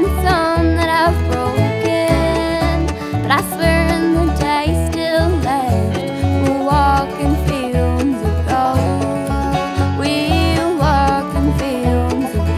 some that I've broken, but I swear in the day still left, we'll walk in fields of gold. We'll walk in fields of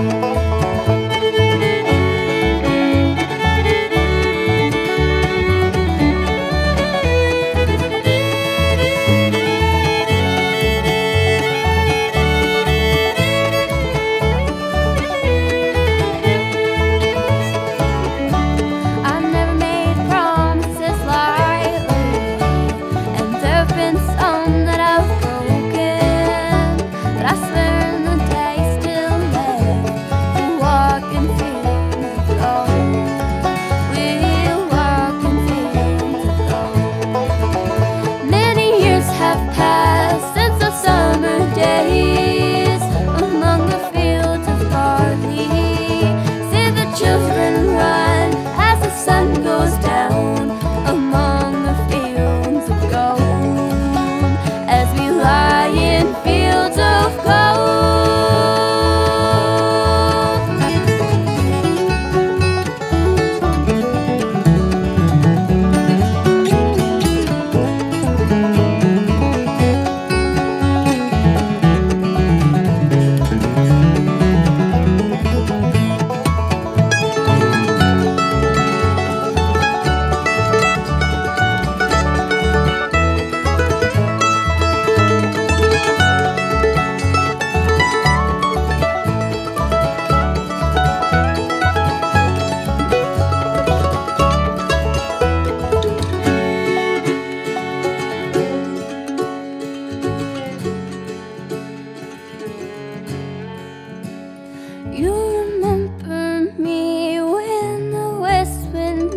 You remember me when the west wind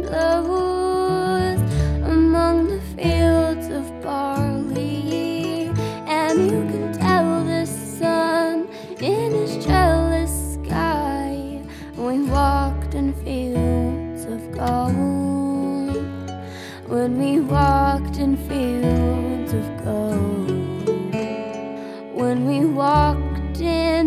blows among the fields of barley, and you can tell the sun in his jealous sky. We walked in fields of gold, when we walked in fields of gold, when we walked in